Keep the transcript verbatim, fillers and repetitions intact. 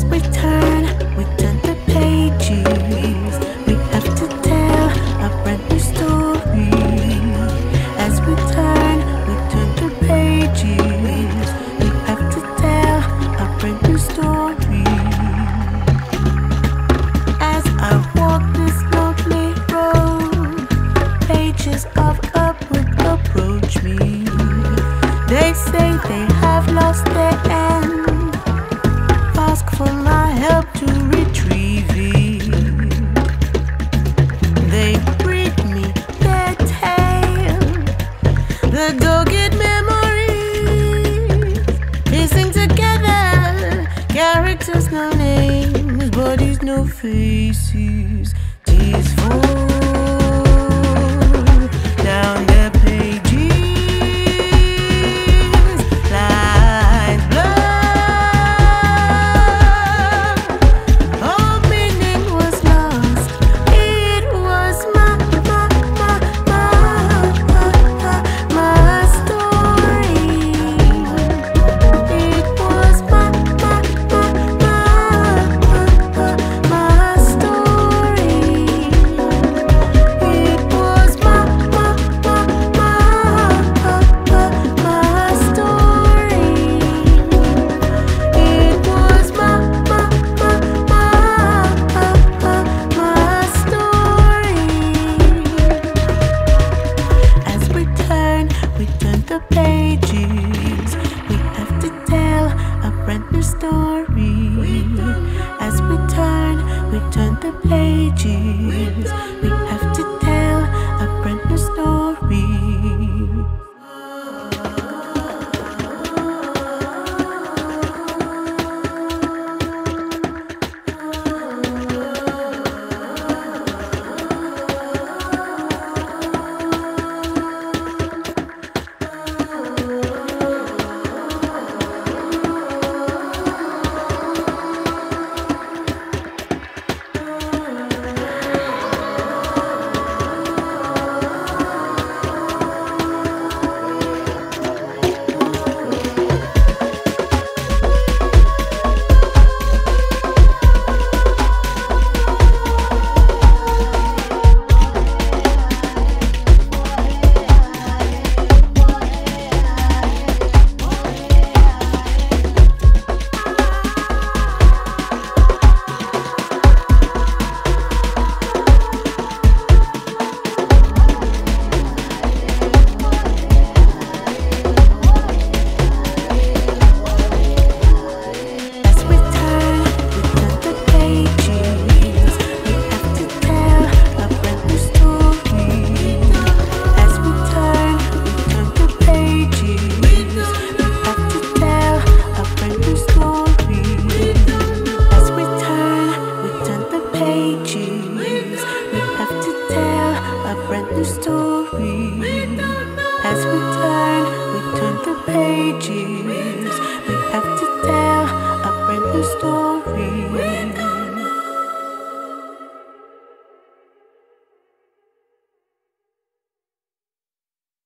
we turn, we turn the pages. We have to tell a brand new story. As we turn, we turn the pages. We have to tell a brand new story. As I walk this lonely road, pages of upward approach me. They say they have lost their end. Ask for my help to retrieve it. They read me their tale, the dogged memories, piecing together characters, no names, bodies, no faces. Tears fall down their pages. Lines blur. All meaning was lost. It was my, my, my, my, my, my story. It was my, my, my, my, my, my story. It was my, my, my, my, my, my story. It was my, my, my, my, my story. As we turn, we turn the pages. We have to tell a brand new story. As we turn, we turn the pages. We have to tell a brand new story. As we turn, we turn the pages. We have to tell a brand new story. As we turn, we turn the pages. We have to tell a brand new story. As we turn, we turn the pages. We have to tell a brand new story. As we turn, we turn the pages.